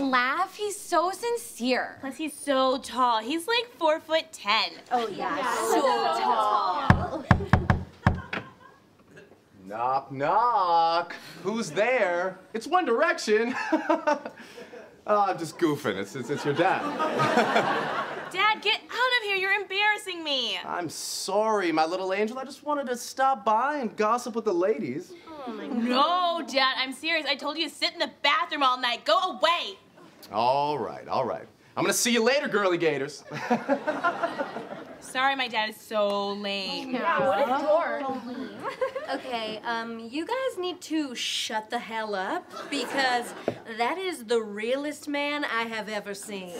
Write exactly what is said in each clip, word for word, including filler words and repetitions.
laugh. He's so sincere. Plus, he's so tall. He's like four foot ten. Oh, yeah. yeah. So tall. Knock, knock. Who's there? It's One Direction. Oh, I'm just goofing. It's, it's, it's your dad. Dad, get out of here. You're embarrassing me. I'm sorry, my little angel. I just wanted to stop by and gossip with the ladies. Oh my God. No, Dad, I'm serious. I told you to sit in the bathroom all night. Go away. All right, all right. I'm gonna see you later, girly gators. Sorry, my dad is so lame. Yeah, what a dork. Okay, um, you guys need to shut the hell up because that is the realest man I have ever seen.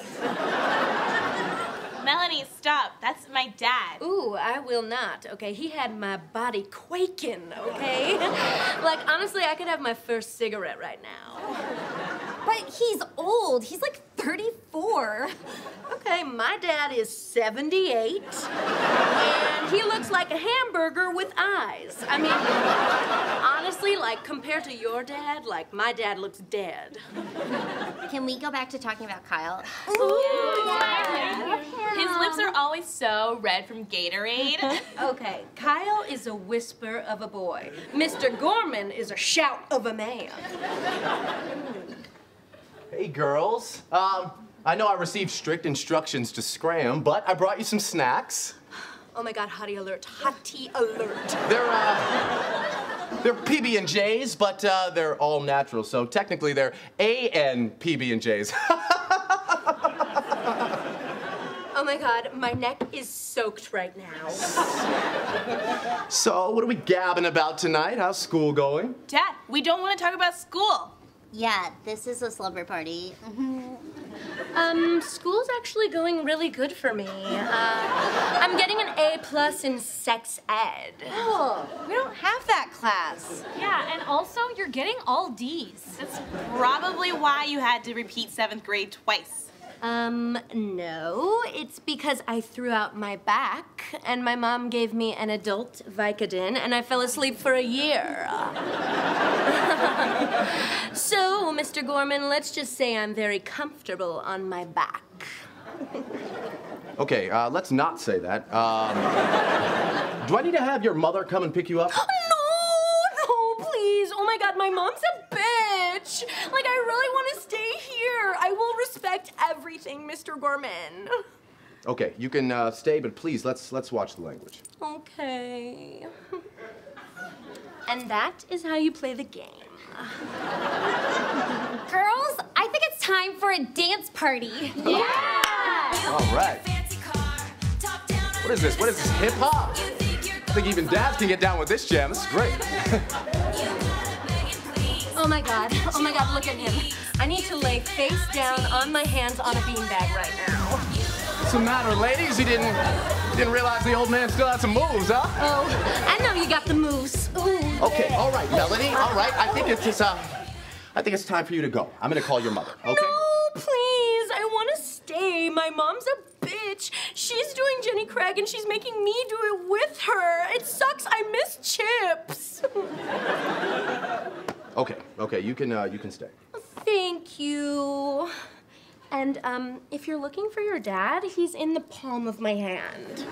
Melanie, stop. That's my dad. Ooh, I will not, okay? He had my body quaking, okay? Like, honestly, I could have my first cigarette right now. But he's old. He's like thirty-four. Okay, my dad is seventy-eight, and he looks like a hamburger with eyes. I mean, honestly, like, compared to your dad, like, my dad looks dead. Can we go back to talking about Kyle? Ooh, yeah. His lips are always so red from Gatorade. Okay, Kyle is a whisper of a boy. Mister Gorman is a shout of a man. Hey, girls. Um, I know I received strict instructions to scram, but I brought you some snacks. Oh my God, hottie alert, hottie alert. They're, uh, they're P B and J's, but uh, they're all natural, so technically they're A N P B and J's. Oh my God, my neck is soaked right now. So, what are we gabbing about tonight? How's school going? Dad, we don't want to talk about school. Yeah, this is a slumber party. Um, school's actually going really good for me. Uh, I'm getting an A plus in sex ed. Oh, we don't have that class. Yeah, and also you're getting all D's. That's probably why you had to repeat seventh grade twice. Um, no, it's because I threw out my back and my mom gave me an adult Vicodin and I fell asleep for a year. So, Mister Gorman, let's just say I'm very comfortable on my back. Okay, uh, let's not say that. Um, do I need to have your mother come and pick you up? No, no, please. Oh my God, my mom's a bitch. Like, I really want to stay here. I will respect everything, Mister Gorman. Okay, you can uh, stay, but please, let's let's watch the language. Okay. And that is how you play the game. Girls, I think it's time for a dance party. Yeah! All right. What is this? What is this, hip-hop? I think even dads can get down with this jam. This is great. Oh my God, oh my God, look at him. I need to lay face down on my hands on a beanbag right now. What's the matter, ladies? You didn't, you didn't realize the old man still had some moves, huh? Oh, I know you got the moves. Ooh. Okay, all right, Melanie, all right. I think it's, it's, uh, I think it's time for you to go. I'm gonna call your mother, okay? No, please, I want to stay. My mom's a bitch. She's doing Jenny Craig and she's making me do it with her. It sucks, I miss chips. Okay, okay, you can, uh, you can stay. Thank you. And, um, if you're looking for your dad, he's in the palm of my hand.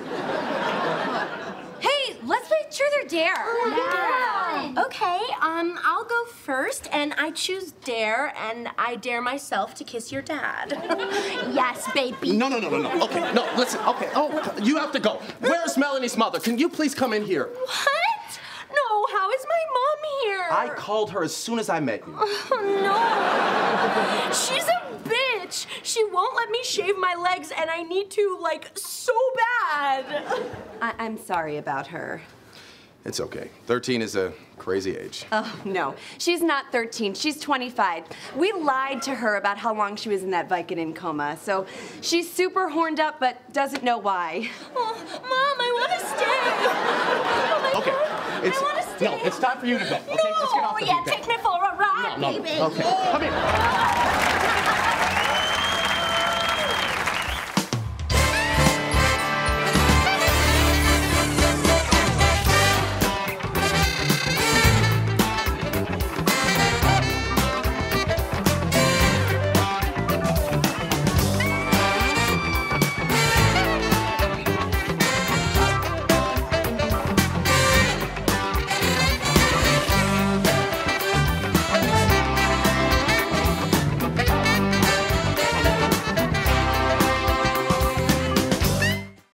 Hey, let's play Truth or Dare. Yeah. Okay, um, I'll go first, and I choose dare, and I dare myself to kiss your dad. Yes, baby. No, no, no, no, no. Okay, no, listen, okay. Oh, you have to go. Where's Melanie's mother? Can you please come in here? What? No, how is my mom here? I called her as soon as I met you. Oh, no. She's a bitch. She won't let me shave my legs, and I need to, like, so bad. I I'm sorry about her. It's okay. thirteen is a crazy age. Oh, no. She's not thirteen. She's twenty-five. We lied to her about how long she was in that Vicodin coma, so she's super horned up but doesn't know why. Oh, Mom, I want to stay. Oh, Okay. God. It's, I want to stay. No, it's time for you to go. Okay, No, let's get off the yeah, beat take me for a ride, No, no, baby. okay. Come here.